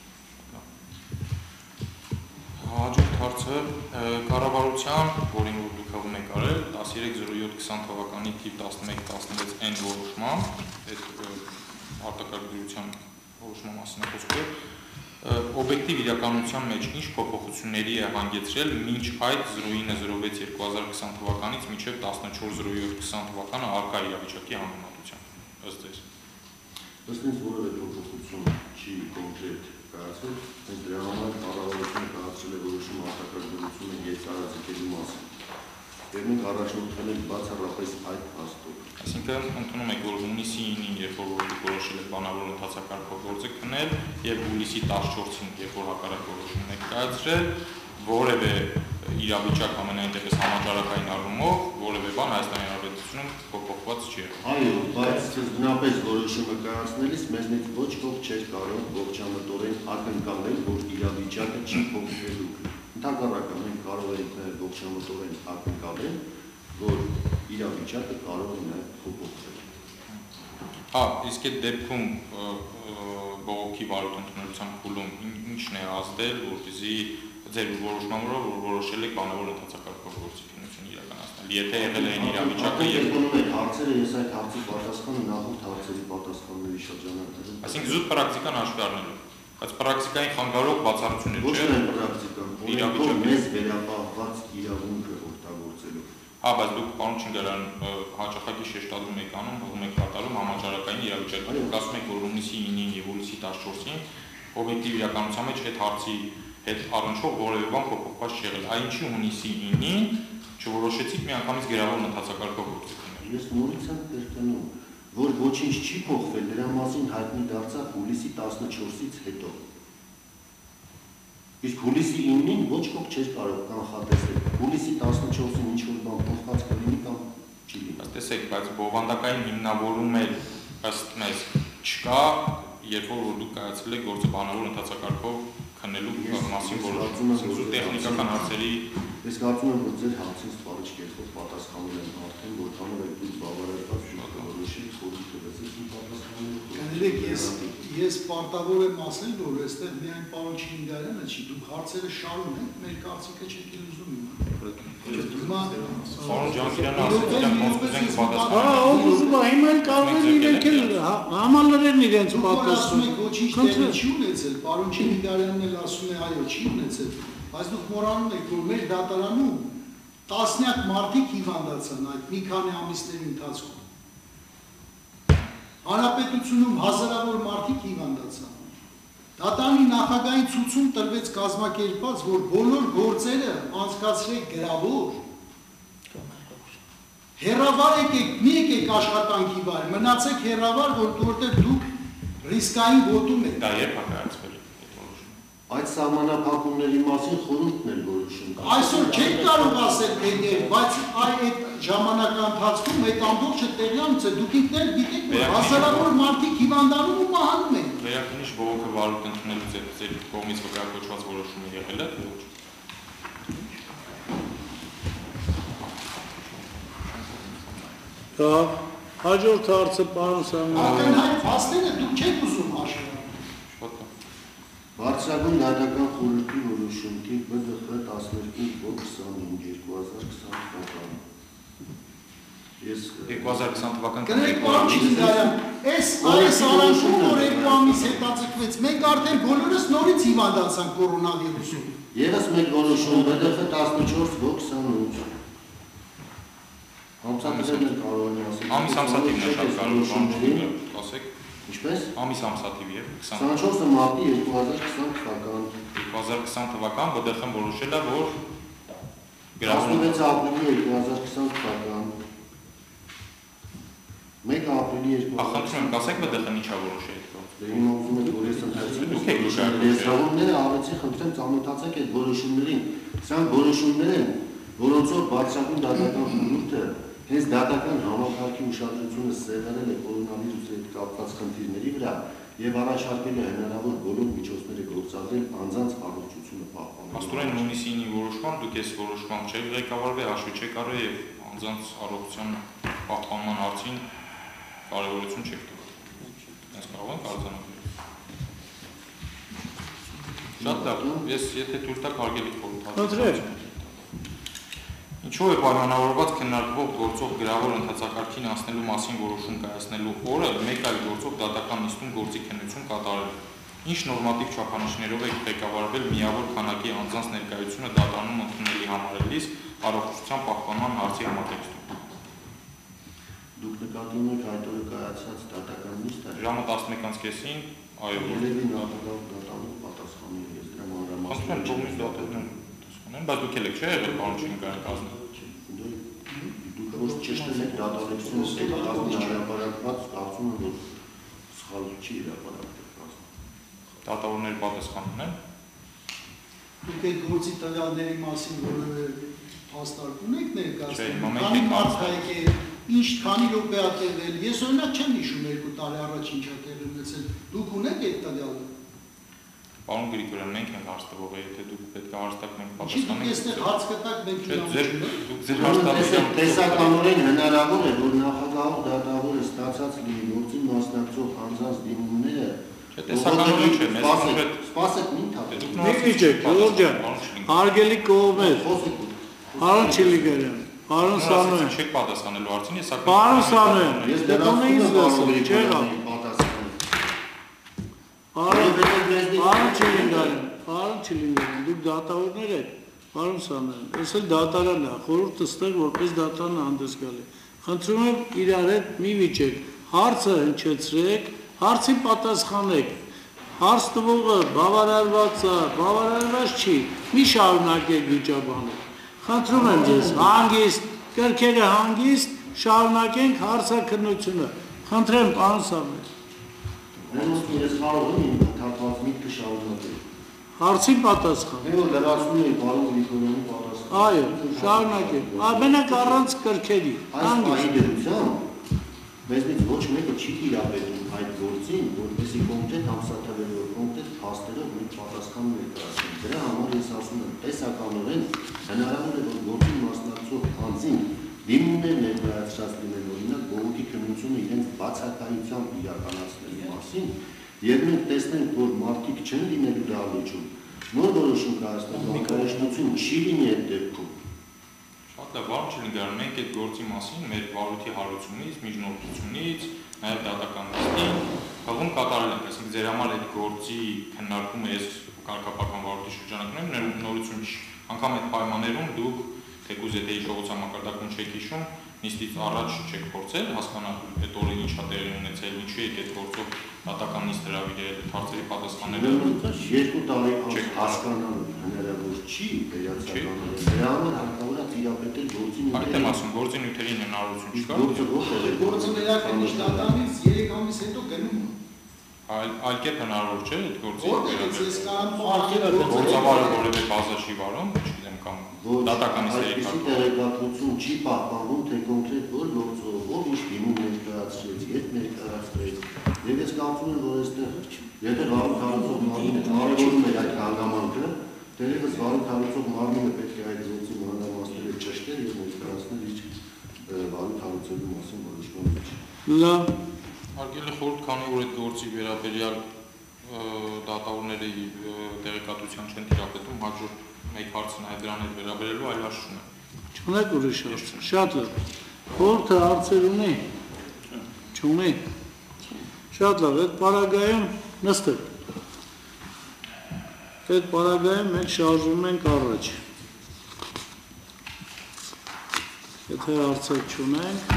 Հաջորդ հարցը կառավարության, որին որ դուք հողում եք արել, տասներեք զրո յոթ քսան թվականի թիվ տասնմեկ տասնվեց N որոշմամբ, այդ արտակարգության որոշման մասին է խոսքը, օբյեկտիվ իրականության մեջ ինչ փոփոխությունների է հանգեցրել մինչ այդ զրո ինը զրո վեց երկու հազար քսան թվականից մինչև տասնչորս զրո յոթ քսան թվականը առկա իրավիճակի համեմատությամբ ըստ ձեզ։ Ըստ ինձ որևէ փոփոխություն չի կոնկրետ կայացվել, հենց դրա համար կառավարությունը կայացրել է որոշում արտակարգությունը երկարաձգելու մասին։ Եվ մենք առաջնորդվել ենք բացառապես այդ փաստով։ Այսինքն ընդունում եք, որ հունիսի ինին, երբ որ որոշել եք բանավոր ընթացակարգով գործը քննել, եւ հուլիսի տասնչորսին, երբ որ հակառակ որոշումն եք կայացրել, որևէ իրավիճակ ամենայն դեպս համաճարակային առումով, որևէ բան Հայաստանի Հանրապետությունում փոփոխված չի եղել։ Այո, բայց սկզբնապես որոշումը կայացնելիս մեզնից ոչ ոք չէր կարող ողջամտորեն ակնկալել, որ իրավիճակը չի փոխվելու։ Ընդհանրապես մենք կարող ենք նաև ողջամտորեն ակնկալել, որ իրավիճակը կարող է նաև փոփոխվել։ Հա, իսկ այդ դեպքում բողոքի վարույթ ընդունելության փուլում ինչն է ազդել, որպեսզի ձեր որոշմանով որ որոշել եք բանավոր ընթացակարգով գործիքնություն իրականացնել։ Եթե եղել է այն իրավիճակը եւ եկնում եք հարցերը, ես այդ հարցի պատասխանը նախորդ հարցերի պատասխանների շրջանակներում։ Այսինքն զուտ պրակտիկան հաշվի առնելով, բայց պրակտիկային խանգարող բացառություններ ոչ միայն պրակտիկան, իրավիճակը մեզ վերապահված իրավունքը օգտագործելով։ Հա, բայց դուք պարոն Չինգարյան հաճախակի շեշտադրում եք անում, հողում եք կատարում համաճարակային իրավիճակը։ Դուք ասում եք, որ հունիսի ինին եւ հուլիսի տասնչորսին օբյեկտիվ իրականության մեջ այդ հարցի հետ առնչվող որևէ բան փոփոխված չի եղել։ Այնինչի հունիսի ինին չորոշեցիք միանգամից գերավոր ընթացակարգով գործ քննել։ Ես նորից եմ կրկնում, որ ոչինչ չի փոխվել, դրա մասին հայտնի դարձավ հուլիսի տասնչորսից հետո։ Իսկ հուլիսի ինին ոչ ոք չէր կարող կանխատեսել։ Հուլիսի տասնչորսին ինչ որ բան փոխված կլինի կամ չի լինի։ Ըստ տեսեք, բայց բովանդակային հիմնավորում էլ ըստ մեզ չկա, երբ որ դուք կայացրել եք գործը բանավոր ընթացակարգով քննելու մասին որոշում։ Տեխնիկական հարցերի ես կարծում եմ, որ ձեր հարցին սպառիչ կերպով պատասխանել եմ արդեն, որքանով եք դուք բավարարված որոշիչ խորհուրդ տվեցիք իմ պատասխանելու։ Կներեք, ես ես պարտավոր եմ ասել, որ այստեղ միայն պարոն Չինգարյանը չի, դուք հարցերը շարունեք, մեր կարծիքը չեք ուզում հիմա։ Պարոն Ջանքիրյանը ասել է, ոնց կուզենք պատասխանել։ Հա, ով ուզում է, հիմա էլ կարող են իրենք էլ համալրեն իրենց պատասխանը։ պատասխանը։ Ոչինչ տեղի չի ունեցել, պարոն Չինգարյանն էլ ասում է, այո, չի ունեցել, բայց դուք մոռանում եք, որ մեր դատարանում տասնյակ մարդիկ հիվանդացան այդ մի քանի ամիսների ընթացքում։ Հանրապետությունում հազարավոր մարդիկ հիվանդացան։ Դատարանի նախագահին ցույցում տրվեց կազմակերպված, որ բոլոր գործերը անցկացրեք գրավոր։ Հեռավար եկեք, մի եկեք աշխատանքի վայր, մնացեք հեռավար, որտեղ դուք ռիսկային գոտում եք։ Դա երբ է կայացվել այդ որոշումը։ Այդ սահմանափակումների մասին խորհուրդն էլ որոշում կա։ Այսօր չեք կարող ասել թե երբ, բայց այդ ժամանակահատվածում այդ ամբողջը տեղյանից է, դուք ինքներ գիտեք, որ հազարավոր մարդիկ հիվանդանում ու մահանում են։ Վերակնիշ բողոքը վարույթ ընդունելուց հետո ձեր կողմից վկայակոչված որոշումը եղել է, ոչ։ Հա, հաջորդ հարցը պարոն Սամոյլյան։ Ակնհայտ փաստերը դուք չեք ուզում հաշվել։ Բարձրագույն դատական խորհրդի որոշում թիվ B D X տասներկու քսանհինգ երկու հազար քսան թվական։ Ես երկու հազար քսան թվական կներեք պարոն Չինգարյան, այս այս արանքում որ երկու ամիս հետաձգվեց, մենք արդեն բոլորս նորից հիվանդացանք կորոնավիրուսով։ Եվս մեկ որոշում B D X տասնչորս քսանութ։ Ամսաթիվն կարող են ասել։ Ամիս ամսաթիվն է շատ կարող, ասեք։ Ինչպես։ Ամիս ամսաթիվ է քսանչորսը մարտի երկու հազար քսան թվական։ երկու հազար քսան թվական B D X-ն որոշել է, որ տասնվեց ապրիլի երկու հազար քսան թվական մեկ ապրիլի երկու հազար Ախնդրում եմ, կասեք բդխն ինչա որոշ է այդ գործը։ Դե իմ ուզում եք, որ ես ընթացիկ Դուք եք ուշադրում։ լեզվավորները առեցի խնդրեմ ծանոթացեք այդ որոշումներին։ Սրանք որոշումներ են, որոնցով բարձրագույն դատական խորհուրդը հենց դատական համակարգի ուշադրությունը սեղմել է կորոնավիրուսի հետ կապված խնդիրների վրա եւ առաջարկել է հնարավոր բոլոր միջոցները գործադրել անձանց առողջությունը պահպանելու։ Աստորեն հունիսինի որոշմամբ դուք այս որոշմամբ չեք ղեկավարվել, հաշվի չեք առել եւ անձանց առողջության պահպանման հարցին կարևորություն չեք տվել։ Այս կարող ենք արձանագրել։ Շատ լավ, ես եթե թույլ տաք հարգելի խորհրդատու։ Ինչու է պայմանավորված քննարկվող գործող գրավոր ընթացակարգին անցնելու մասին որոշում կայացնելու օրը մեկ այլ գործող դատական նիստում գործի քննություն կատարել։ Ինչ նորմատիվ չափանիշներով է ղեկավարվել միավոր քանակի անձանց ներկայությունը դատարանում ընդունելի համարելիս առողջության պահպանման հարցի համատեքստում։ Դուք նկատում եք այդ օրը կայացած դատական նիստը։ Ժամը տասնմեկից կեսին, այո, Ելևի նախագահ դատանում պատասխանի ես դրա մանրամասն։ Խնդրում եմ դատելն պատասխանեն, բայց դուք եք չէ՞ եղել պարոն Չինգարյան կազմել։ Դուք ոչ ճշտել եք դատալիքությունս հետ կազմի հրապարակված, կարծում եմ, որ սխալ չի հրապարակված։ Դատավորներ պատասխանում են։ Դուք այդ գործի տվյալների մասին որևէ հաստատուն եք ներկայացնում։ Չէ, Քանի մարդ հայք է, ինչ քանի րոպե ա տևել։ Ես օրինակ չեմ հիշում երկու տարի առաջ ինչ ա տեղի ունեցել։ Դուք ունեք այդ տվյալը։ Պարոն Գրիգորյան, մենք ենք հարց տվող, եթե դուք պետք է հարց տաք, մենք Ինչի՞ դուք պատասխանենք։ այստեղ հարց կտաք, մենք Ձեր հարցը Տեսականորեն հնարավոր է, որ նախագահող դատավորը ստացած լինի գործին մասնակցող անձանց դիմումները տեսականորեն չէ, մեզ կոնկրետ սպասեք մի թափ։ Մի քիչ եք, Ժողովուրդ ջան, հարգելի կողմեր, պարոն Չիլիգարյան, պարոն Սանոյան, չեք պատասխանելու հարցին, ես սակայն պարոն Սանոյան, Ես դե կոնեից լսում, դեռ չեղավ։ Պարոն Չիլիգարյան, պարոն Չիլիգարյան, դուք դատավորներ եք, պարոն Սանոյան, ես էլ դատարան է, խորհուրդը ստեղ որպես դատարան հանդես գալի։ Խնդրում եմ իրար հետ մի վիճեք, հարցը հնչեցրեք, հարցին պատասխանեք, հարց տվողը բավարարված է, բավարարված չի, մի շարունակեք վիճաբանը։ Խնդրում եմ ձեզ, հանգիստ, կրքերը հանգիստ, շարունակենք հարցաքննությունը։ Խնդրեմ, պարոն Սանոյան։ Ես կարող եմ իմ թափված միտքը շարունակել։ Հարցին պատասխան։ Մենք որ լրացնում ենք պարոն Գրիգորյանի պատասխանը։ Այո, շարունակեք։ Ամենակ առանց կրքերի։ Այս պահի դրությամբ մեզնից ոչ մեկը չի տիրապետում այդ գործին, որպեսզի կոնկրետ ամսաթվերով, կոնկրետ փաստերով մենք պատասխան ներկայացնենք։ Դրա համար ես ասում եմ, տեսականորեն հնարավոր է, որ գործին մասնակցող անձին դիմումներ ներկայացրած լինեն, օրինակ բողոքի քննությունը իրենց բացակայությամբ իրականացնելու մասին, եւ մենք տեսնենք, որ մարդիկ չեն լինելու դահլիճում, նոր որոշում կայացնելու անհրաժեշտություն չի լինի այդ դեպքում։ Շատ լավ, պարոն Չիլիգարյան, մենք այդ գործի մասին մեր վարույթի հարությունից, միջնորդությունից, նաեւ դատական նիստին հղում կատարել ենք, այսինքն ձեր համար այդ գործի քննարկումը ես կարգապահական վարույթի շրջանակներում նորություն չի։ Անկամ այդ պայմաններում դուք թեկուզ եթե հիշողության մակարդակում չեք հիշում, նիստից առաջ չեք փորձել հասկանալ այդ օրը ինչա տեղի ունեցել, ինչու եք այդ գործով դատական նիստ հրավիրել, հարցերի պատասխանները։ Երկու տարի անց հասկանալու հնարավոր չի վերացականորեն։ Դրա համար հարկավոր է տիրապետել գործի նյութերին։ Այդ եմ ասում, գործի նյութերին հնարավորություն չկա։ Գործը ո՞րտեղ է։ Գործը վերականգնի դատամից երեք ամիս հետո գնում է։ Այլ այլ կերպ հնարավոր չէ այդ գործի։ Որտեղից ես կարող Գործավարը որևէ բազա չի վարում, չգիտեմ կամ դատական նիստերի այդպիսի տեղեկատվություն չի պահպանվում, թե կոնկրետ որ գործով, ով ինչ դիմում ներկայացրեց, երբ ներկայացրեց։ Եվ ես կարծում եմ, որ այստեղ եթե վարույթ հարուցող մարմինը կարևորում է այդ հանգամանքը, դերևս վարույթ հարուցող մարմինը պետք է այդ գործի մանրամասները ճշտել եւ ներկայացնել իր վարույթ հարուցելու մասին որոշման մեջ։ Լավ։ Հարգելի խորհուրդ, քանի որ այդ գործի վերաբերյալ դատավորների տեղեկատվության չեն տիրապետում, հաջորդ մեկ հարցը նաև դրան հետ վերաբերելու այլ հարց չունեմ։ Չունեք ուրիշ հարց։ Շատ լավ։ Խորհուրդը հարցեր ունի։ Չունի։ Շատ լավ, այդ պարագայում նստեք։ Այդ պարագայում մենք շարժվում ենք առաջ։ Եթե հարցեր չունենք,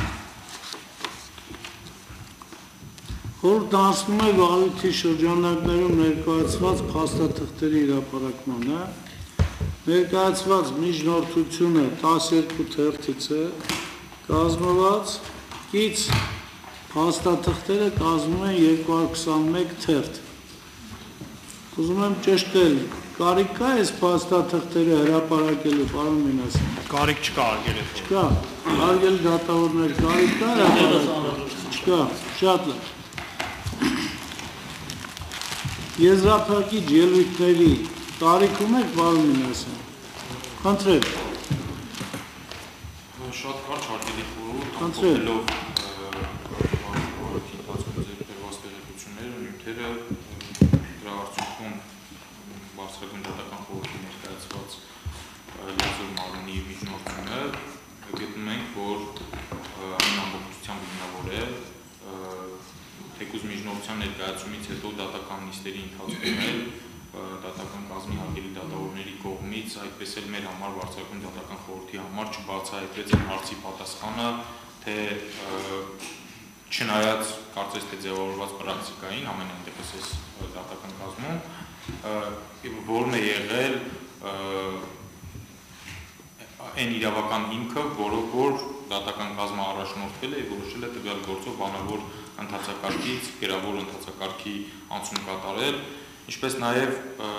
խորհուրդը անցնում է վարույթի շրջանակներում ներկայացված փաստաթղթերի հրապարակմանը, Ներկայացված միջնորդությունը տասներկու թերթից է կազմված, կից փաստաթղթերը կազմում են երկու հարյուր քսանմեկ թերթ։ Ուզում եմ ճշտել, կարիք կա այս փաստաթղթերը հրապարակելու, պարոն Մինասյան։ Կարիք չկա արգելել։ Չկա, արգել դատավորներ կարիք կա հրապարակելու։ Չկա, շատ լավ։ Եզրափակիչ ելույթների տարիքում եք, պարոն Մինասյան։ Խնդրեմ։ Շատ կարճ արգելի խորհուրդ, Խնդրեմ։ ամփոփելով օրենքի ընթացքում ձեռք բերված տեղեկությունները, նյութերը, դրա արդյունքում բարձրագույն դատական խորհրդի ներկայացված լիազոր մարմնի միջնորդությունը գտնում ենք, որ այն ամբողջությամբ հիմնավոր է թեկուզ միջնորդության ներկայացումից հետո դատական նիստերի ընթացքում էլ դատական կազմի հարգելի դատավորների կողմից, այդպես էլ մեր համար բարձրագույն դատական խորհրդի համար չբացահայտվեց այն հարցի պատասխանը, թե չնայած կարծես թե ձևավորված պրակտիկային ամենայն դեպս այս դատական կազմում, որն է եղել այն իրավական հիմքը, որով որ դատական կազմը առաջնորդվել է եւ որոշել է տվյալ գործով բանավոր ընթացակարգից գերավոր ընթացակարգի անցում կատարել, ինչպես նաեւ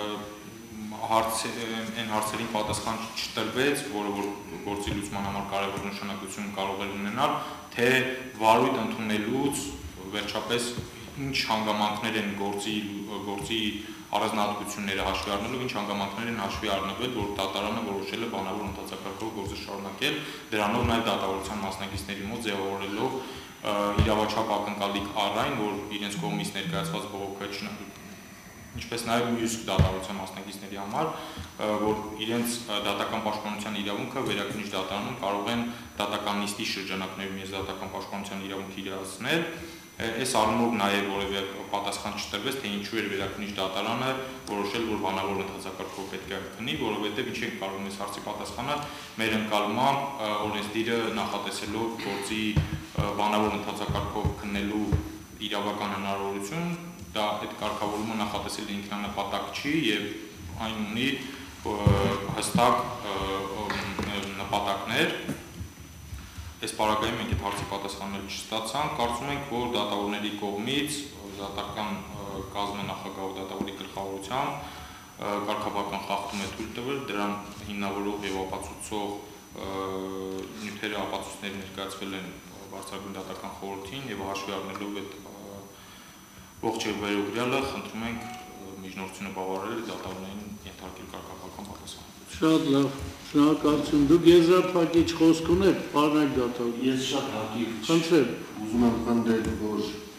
այն հարցերին պատասխան չտրվեց, որը որ գործի լուծման համար կարևոր նշանակություն կարող է ունենալ, թե վարույթ ընդունելուց վերջապես ինչ հանգամանքներ են գործի գործի առանձնահատկությունները հաշվի առնելով, ինչ հանգամանքներ են հաշվի առնվել, որ դատարանը որոշել է բանավոր ընթացակարգով գործը շարունակել, դրանով նաև դատավորության մասնակիցների մոտ ձևավորելով իրավաչափ ակնկալիք առ այն, որ իրենց կողմից ներկայացված բողոքը ինչպես նաև մյուս դատավորության մասնակիցների համար, որ իրենց դատական պաշտպանության իրավունքը վերաքննիչ դատարանում կարող են դատական նիստի շրջանակներում ես դատական պաշտպանության իրավունքը իրացնել, այս առումով նաև որևէ պատասխան չտրվեց, թե ինչու էր վերաքննիչ դատարանը որոշել, որ բանավոր ընթացակարգով պետք է քննի, որովհետև ինչ ենք կարող այս հարցի պատասխանը մեր ընկալմամբ օրենսդիրը նախատեսելով գործի բանավոր ընթացակարգով քննելու իրավական հնարավորություն, դա այդ կարգավորումը նախատեսել ինքնանպատակ չի եւ այն ունի հստակ նպատակներ։ Այս պարագայում մենք այդ հարցի պատասխաններ չստացանք, կարծում ենք, որ դատավորների կողմից դատական կազմը նախագահ դատավորի գլխավորությամբ կարգապահական խախտում է թույլ տվել, դրան հիմնավորող եւ ապացուցող նյութերը ապացույցներ ներկայացվել են բարձրագույն դատական խորհրդին եւ հաշվի առնելով այդ ողջ վերօգրյալը խնդրում ենք միջնորդությունը բավարարել դատավորներին ենթարկել կարգապահական պատասխանատվություն։ Շատ լավ, շնորհակալություն։ Դուք եզրափակիչ խոսք ունեք, պարոն դատավոր։ Ես շատ հակիրճ Խնդրեմ։ ուզում եմ խնդրել, որ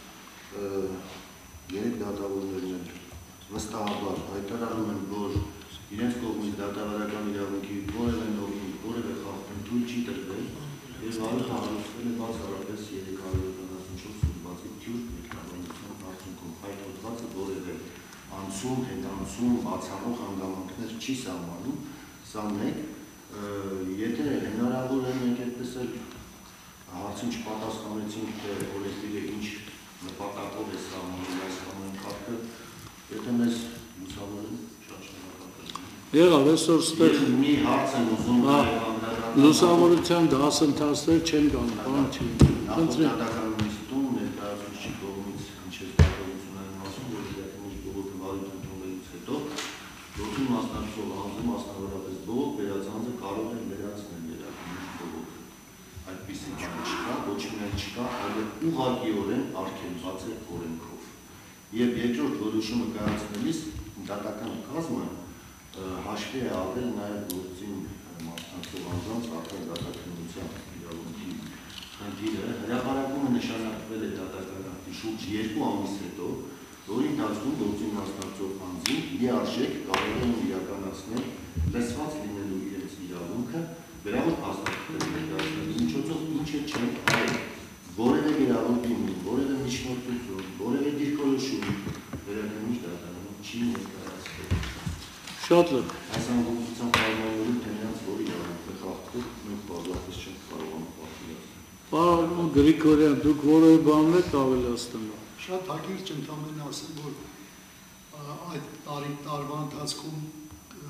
երեք դատավորներն են վստահաբար հայտարարում են, որ իրենց կողմից դատավարական իրավունքի որևէ նորմի, որևէ խախտում թույլ չի տրվել, եւ վարույթը հարուցվել է բացառապես երեք հարյուր ութանասունչորս բացի թյուր մեկնաբանության արդյունքում հայտարարված է որևէ անցում, հետանցում, բացառող հանգամանքներ չի սահմանում, սա մեկ, եթե հնարավոր է մենք այդպես էլ հարցին չպատասխանեցինք, թե օրենսդիրը ինչ նպատակով է սահմանում այս ամեն կարգը, եթե մեզ լուսավորեն, շատ շնորհակալ Եղավ, այսօր ստեղ մի հարց եմ ուզում լուսավորության դասընթացներ չեն կանում, բան չի։ Խնդրեմ։ Նախորդական նիստում ներկայացուցիչի կողմից ինչպես դատավորությունների մասին, որ իրականից բողոքը վարույթ ընդունելուց հետո գործի մասնակցող անձը մասնավորապես բողոք վերածանձը կարող է վերացնել իրականից բողոքը։ Այդպիսի բան չկա, ոչ միայն չկա, այլև ուղղակիորեն արգելված է օրենքով։ Եվ երկրորդ որոշումը կայացնելիս դատական կազմը հաշվի է առել նաև գործին մասնակցող անձանց արդեն դատաքննության իրավունքի խնդիրը, հրապարակումը նշանակվել է դատական ակտի շուրջ երկու ամիս հետո, որի ընթացքում գործին մասնակցող անձին լիարժեք կարող են իրականացնել լսված լինելու իրենց իրավունքը վերավոր հաստատել ներկայացնելու միջոցով, ինչը չեն արել որևէ գերավոր դիմում, որևէ միջնորդություն, որևէ դիրքորոշում վերաքննիչ դատարանում չի ներկայացվել։ Շատ լավ։ Այս ամբողջությամբ պայմանավորում թե նրանց որ իրավունքը խախտել, մենք բազմապես չենք կարողանում պատկերացնել։ Պարոն Գրիգորյան, դուք որևէ բան եք ավելացնելու։ Շատ հակիրճ ընդամենը ասեմ, որ այդ տարի տարվա ընթացքում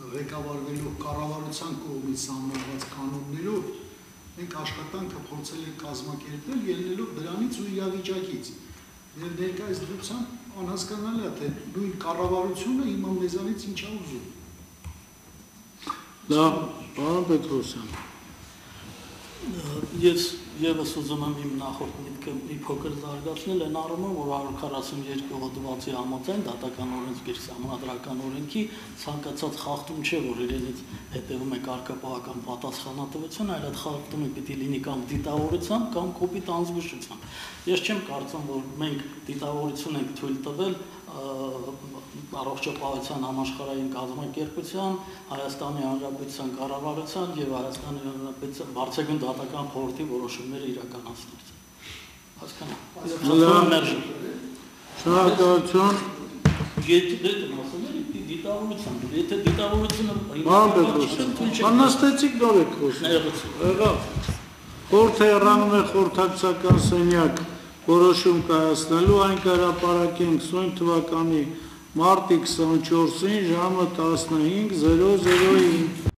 ղեկավարվելով կառավարության կողմից սահմանված կանոններով մենք աշխատանքը փորձել ենք կազմակերպել ելնելով դրանից ու իրավիճակից եւ ներկայիս դրությամբ անհասկանալի է թե նույն կառավարությունը հիմա մեզանից ինչ է ուզում։ Լավ, պարոն Պետրոսյան։ Ես եւս ուզում եմ իմ նախորդ միտքը մի փոքր զարգացնել այն առումով, որ one forty-two հոդվածի համաձայն դատական օրենսգիր սահմանադրական օրենքի ցանկացած խախտում չէ, որ իրենից հետևում է կարգապահական պատասխանատվություն, այլ այդ խախտումը պիտի լինի կամ դիտավորությամբ կամ կոպիտ անզգուշությամբ։ Ես չեմ կարծում, որ մենք դիտավորություն ենք թույլ տվել առողջապահության համաշխարհային կազմակերպության, Հայաստանի Հանրապետության կառավարության եւ Հայաստանի Հանրապետության բարձրագույն դատական խորհրդի որոշումները իրականացնելուց։ Հասկանա՞մ։ Շնորհակալություն։ Եթե դիտավորություն, եթե դիտավորությունը Անաստեցիկ նոր եք խոսում։ Եղավ։ Խորհուրդը հեռանում է խորհրդակցական սենյակ որոշում կայացնելու, այն կհրապարակենք սույն թվականի մարտի քսանչորսին ժամը տասնհինգ զրո զրոյին։